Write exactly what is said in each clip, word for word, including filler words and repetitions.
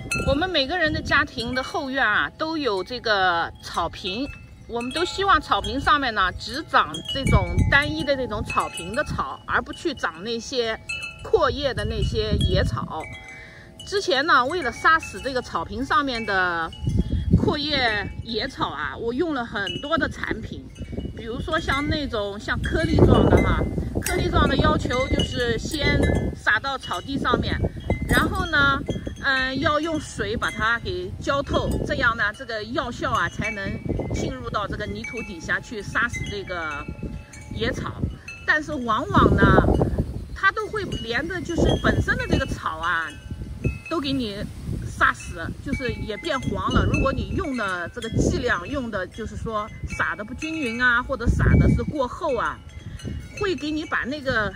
我们每个人的家庭的后院啊，都有这个草坪，我们都希望草坪上面呢只长这种单一的这种草坪的草，而不去长那些阔叶的那些野草。之前呢，为了杀死这个草坪上面的阔叶野草啊，我用了很多的产品，比如说像那种像颗粒状的哈，颗粒状的要求就是先撒到草地上面，然后呢。嗯，要用水把它给浇透，这样呢，这个药效啊才能进入到这个泥土底下去杀死这个野草。但是往往呢，它都会连着就是本身的这个草啊，都给你杀死，就是也变黄了。如果你用的这个剂量用的就是说撒的不均匀啊，或者撒的是过厚啊，会给你把那个。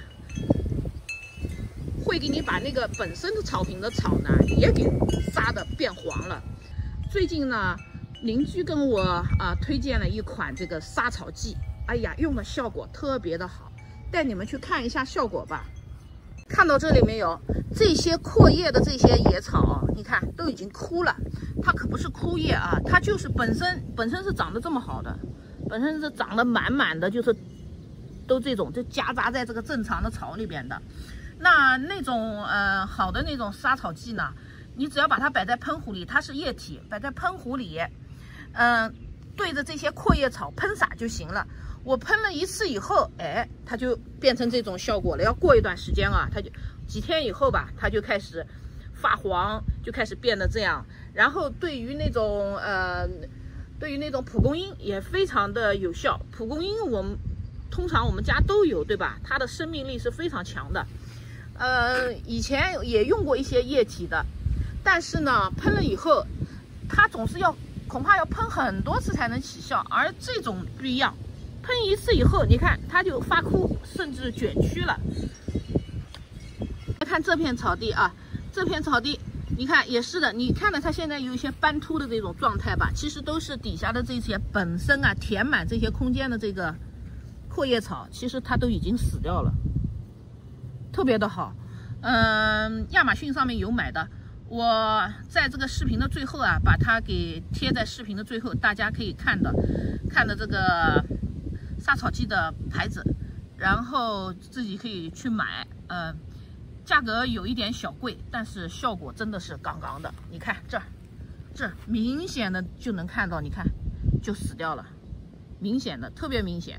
会给你把那个本身的草坪的草呢，也给杀的变黄了。最近呢，邻居跟我啊、呃、推荐了一款这个杀草剂，哎呀，用的效果特别的好，带你们去看一下效果吧。看到这里没有？这些阔叶的这些野草，你看都已经枯了，它可不是枯叶啊，它就是本身本身是长得这么好的，本身是长得满满的，就是都这种就夹杂在这个正常的草里边的。那那种呃好的那种杀草剂呢，你只要把它摆在喷壶里，它是液体，摆在喷壶里，嗯、呃，对着这些阔叶草喷洒就行了。我喷了一次以后，哎，它就变成这种效果了。要过一段时间啊，它就几天以后吧，它就开始发黄，就开始变得这样。然后对于那种呃，对于那种蒲公英也非常的有效。蒲公英我们通常我们家都有，对吧？它的生命力是非常强的。呃，以前也用过一些液体的，但是呢，喷了以后，它总是要恐怕要喷很多次才能起效，而这种不一样，喷一次以后，你看它就发枯，甚至卷曲了。看这片草地啊，这片草地，你看也是的，你看到它现在有一些斑秃的这种状态吧，其实都是底下的这些本身啊填满这些空间的这个阔叶草，其实它都已经死掉了。特别的好，嗯，亚马逊上面有买的，我在这个视频的最后啊，把它给贴在视频的最后，大家可以看的，看的这个杀草剂的牌子，然后自己可以去买，呃，价格有一点小贵，但是效果真的是杠杠的。你看这儿，这儿明显的就能看到，你看就死掉了，明显的，特别明显。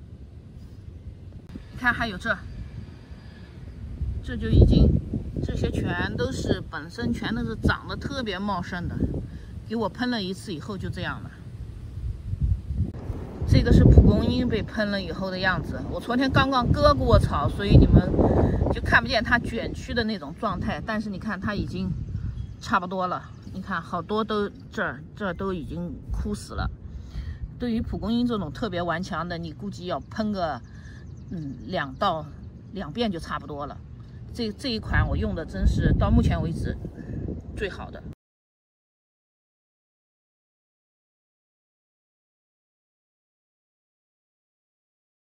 看还有这。这就已经，这些全都是本身全都是长得特别茂盛的，给我喷了一次以后就这样了。这个是蒲公英被喷了以后的样子。我昨天刚刚割过草，所以你们就看不见它卷曲的那种状态。但是你看它已经差不多了，你看好多都这儿这儿都已经枯死了。对于蒲公英这种特别顽强的，你估计要喷个嗯两到两遍就差不多了。这这一款我用的真是到目前为止最好的。